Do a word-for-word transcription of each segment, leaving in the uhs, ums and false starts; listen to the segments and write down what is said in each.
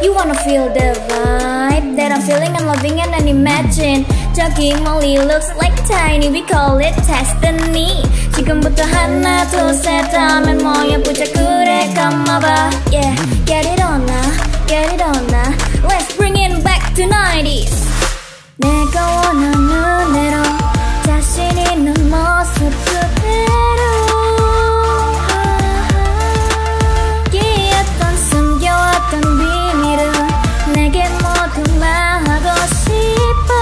You wanna feel the vibe that I'm feeling and loving and then imagine 저기 멀리 looks like tiny, we call it destiny. 지금부터 하나 둘 셋 하면 뭐야 보자 그래 come over. Yeah, get it on now, get it on now. Let's bring it back to nineties. 내가 원하는 대로 자신 있는 모습 그대로 기었던 숨겨왔던 비밀을 내게 모두 말하고 싶어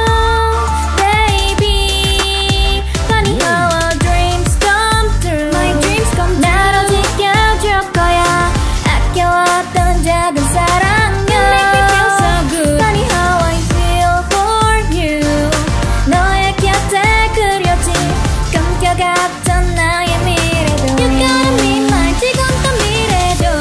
baby. Funny how our dreams come true. My dreams come true. 나로 지켜줄 거야 아껴왔던 작은 사랑. You make me feel so good. Funny how I feel for you. 너의 곁에 그려진 꿈꿔갔던 나의 미래도 You gotta be mine. 지금도 미래도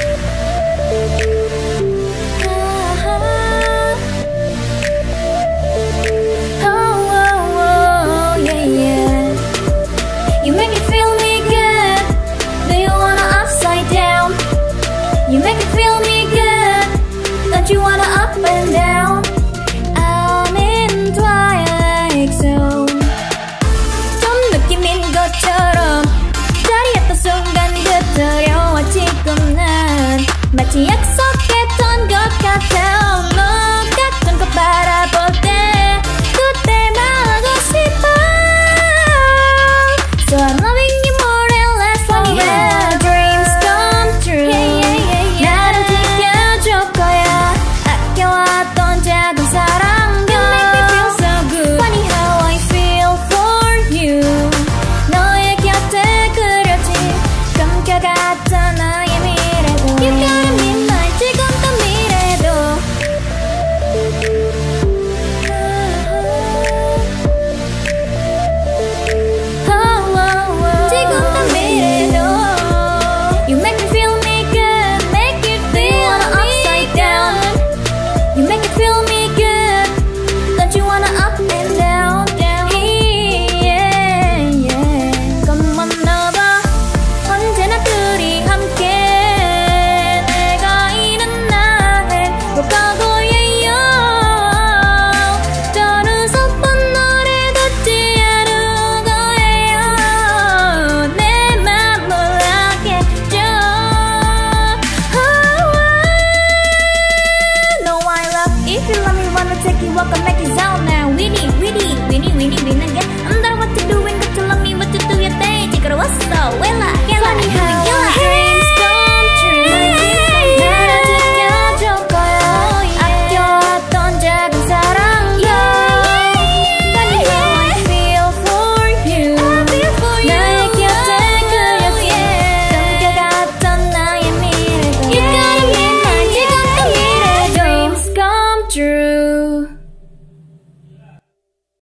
Oh, oh, oh, yeah, yeah. You make me feel me good. Do you wanna upside down? You make me feel me good. Don't you wanna up and down? I'm in twilight zone. 좀 느낌인 것처럼 자리였던 순간 그들여와 지금 난 마치 약속